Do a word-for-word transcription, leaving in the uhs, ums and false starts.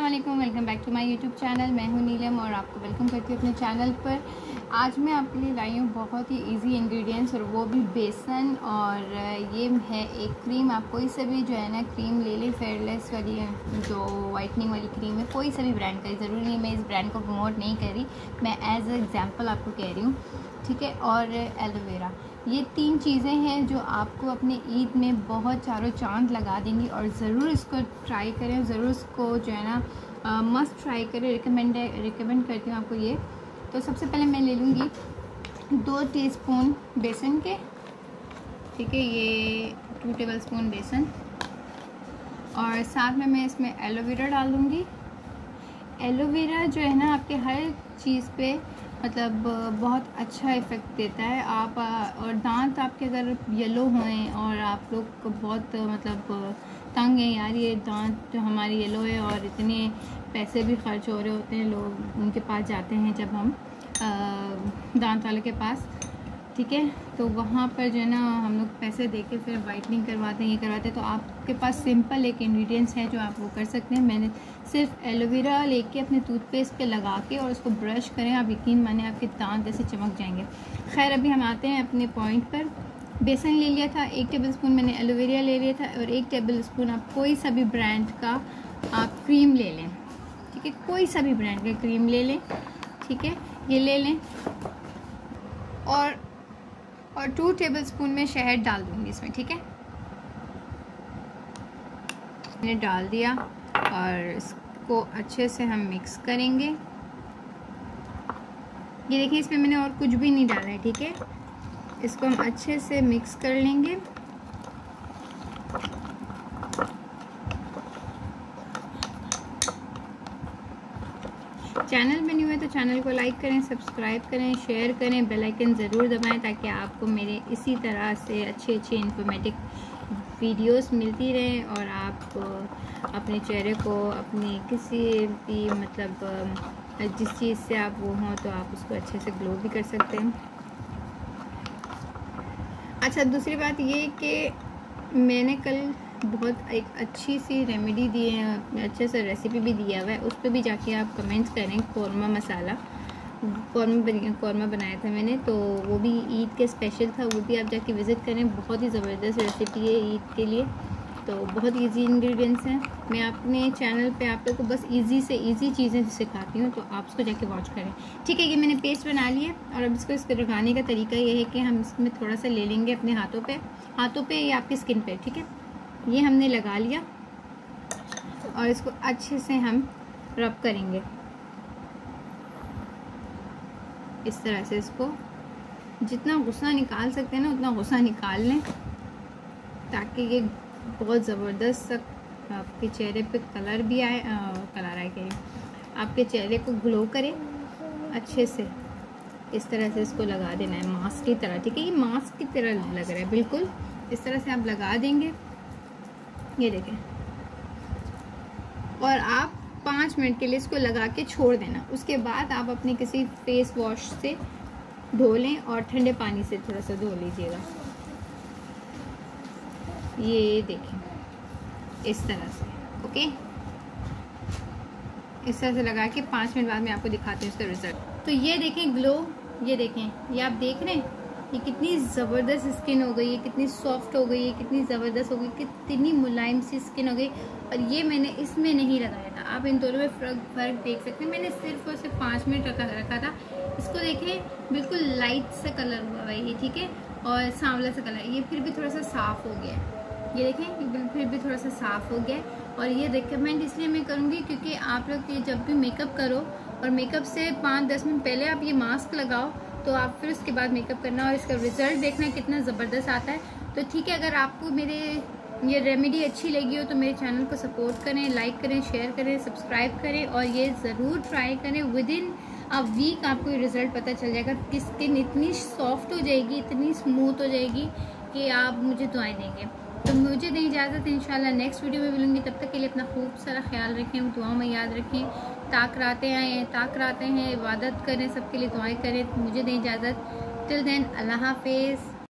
वालेकुम, welcome back to my YouTube channel. मैं हूं नीलम और आपको वेलकम करती हूं अपने चैनल पर। आज मैं आपके लिए लाई हूं बहुत ही इजी इंग्रेडिएंट्स और वो भी बेसन। और ये है एक क्रीम। आप कोई सा भी जो है ना क्रीम ले लें, फेयरलेस वाली जो वाइटनिंग वाली क्रीम है, कोई सा भी ब्रांड का, ज़रूरी नहीं मैं इस ब्रांड को प्रमोट नहीं कर रही, मैं एज ए एग्जाम्पल आपको कह रही हूँ, ठीक है। और एलोवेरा, ये तीन चीज़ें हैं जो आपको अपने ईद में बहुत चारों चांद लगा देंगी। और ज़रूर इसको ट्राई करें, ज़रूर इसको जो है ना मस्ट ट्राई करें। रिकमेंड रिकमेंड करती हूँ आपको ये। तो सबसे पहले मैं ले लूँगी दो टीस्पून बेसन के, ठीक है, ये टू टेबलस्पून बेसन। और साथ में मैं इसमें एलोवेरा डाल दूँगी। एलोवेरा जो है ना आपके हर चीज़ पे मतलब बहुत अच्छा इफ़ेक्ट देता है। आप और दांत आपके अगर येलो हुए और आप लोग को बहुत मतलब तंग है, यार ये दांत जो हमारे येलो है और इतने पैसे भी खर्च हो रहे होते हैं, लोग उनके पास जाते हैं जब हम आ, दांत वाले के पास, ठीक है, तो वहाँ पर जो है ना हम लोग पैसे दे के फिर वाइटनिंग करवाते हैं, ये करवाते हैं। तो आपके पास सिंपल एक इंग्रेडिएंट्स है जो आप वो कर सकते हैं। मैंने सिर्फ एलोवेरा लेके अपने टूथपेस्ट पे लगा के और उसको ब्रश करें, आप यकीन माने आपके दांत ऐसे चमक जाएंगे। खैर अभी हम आते हैं अपने पॉइंट पर। बेसन ले लिया था, एक टेबलस्पून मैंने एलोवेरा ले लिया था और एक टेबलस्पून आप कोई सा भी ब्रांड का आप क्रीम ले लें, ठीक है, कोई सा भी ब्रांड का क्रीम ले लें, ठीक है, ये ले लें। और और टू टेबलस्पून में शहद डाल दूँगी इसमें, ठीक है। मैंने डाल दिया और इसको अच्छे से हम मिक्स करेंगे। ये देखिए इसमें मैंने और कुछ भी नहीं डाला है, ठीक है। इसको हम अच्छे से मिक्स कर लेंगे। चैनल में न्यू है तो चैनल को लाइक करें, सब्सक्राइब करें, शेयर करें, बेल आइकन ज़रूर दबाएं ताकि आपको मेरे इसी तरह से अच्छी अच्छी इन्फॉर्मेटिव वीडियोस मिलती रहें और आप अपने चेहरे को अपनी किसी भी मतलब जिस चीज़ से आप वो हों तो आप उसको अच्छे से ग्लो भी कर सकते हैं। अच्छा, दूसरी बात ये कि मैंने कल बहुत एक अच्छी सी रेमेडी दी है, अच्छे से रेसिपी भी दिया हुआ है, उस पर भी जाके आप कमेंट्स करें। कौरमा मसाला, कौरमा कौरमा बनाया था मैंने, तो वो भी ईद के स्पेशल था, वो भी आप जाके विज़िट करें। बहुत ही ज़बरदस्त रेसिपी है ईद के लिए, तो बहुत इजी इंग्रेडिएंट्स हैं। मैं अपने चैनल पे आप लोग को बस इजी से इजी चीज़ें सिखाती हूँ, तो आप उसको जाके वॉच करें, ठीक है। ये मैंने पेस्ट बना लिया और अब इसको इसको लगाने का तरीका ये है कि हम इसमें थोड़ा सा ले लेंगे अपने हाथों पे हाथों पे या आपकी स्किन पे, ठीक है। ये हमने लगा लिया और इसको अच्छे से हम रब करेंगे इस तरह से। इसको जितना गुस्सा निकाल सकते हैं ना उतना गुस्सा निकाल लें ताकि ये बहुत ज़बरदस्त आपके चेहरे पे कलर भी आए, आ, कलर आए के आपके चेहरे को ग्लो करे अच्छे से। इस तरह से इसको लगा देना है मास्क की तरह, ठीक है। ये मास्क की तरह लग रहा है, बिल्कुल इस तरह से आप लगा देंगे, ये देखें। और आप पाँच मिनट के लिए इसको लगा के छोड़ देना। उसके बाद आप अपने किसी फेस वॉश से धो लें और ठंडे पानी से थोड़ा सा धो लीजिएगा। ये देखें इस तरह से, ओके। इस तरह से लगा के पाँच मिनट बाद मैं आपको दिखाती हूँ इसका रिजल्ट। तो ये देखें ग्लो, ये देखें, ये आप देख रहे हैं ये कितनी ज़बरदस्त स्किन हो गई है, कितनी सॉफ्ट हो गई है, कितनी ज़बरदस्त हो गई, कितनी मुलायम सी स्किन हो गई। और ये मैंने इसमें नहीं लगाया था, आप इन दोनों में फ़र्क फ़र्क देख सकते हैं। मैंने सिर्फ और सिर्फ पाँच मिनट रखा रखा था। इसको देखें बिल्कुल लाइट सा कलर हुआ है ये, ठीक है, और सांवला सा कलर, ये फिर भी थोड़ा सा साफ़ हो गया है। ये देखें फिर भी थोड़ा सा साफ़ हो गया है। और ये रिकमेंड इसलिए मैं करूँगी क्योंकि आप लोग ये जब भी मेकअप करो और मेकअप से पाँच दस मिनट पहले आप ये मास्क लगाओ तो आप फिर उसके बाद मेकअप करना और इसका रिज़ल्ट देखना कितना ज़बरदस्त आता है। तो ठीक है, अगर आपको मेरे ये रेमेडी अच्छी लगी हो तो मेरे चैनल को सपोर्ट करें, लाइक करें, शेयर करें, सब्सक्राइब करें और ये ज़रूर ट्राई करें। विद इन अ वीक आपको ये रिज़ल्ट पता चल जाएगा कि स्किन इतनी सॉफ्ट हो जाएगी, इतनी स्मूथ हो जाएगी कि आप मुझे दुआएं देंगे। तो मुझे दें इजाज़त, इंशाल्लाह नेक्स्ट वीडियो में मिलूंगी। तब तक के लिए अपना खूब सारा ख्याल रखें, दुआओं में याद रखें। ताक रातें आए ताक रातें हैं, इबादत करें, सबके लिए दुआएं करें। मुझे दें इजाज़त, टिल देन अल्लाह हाफिज़।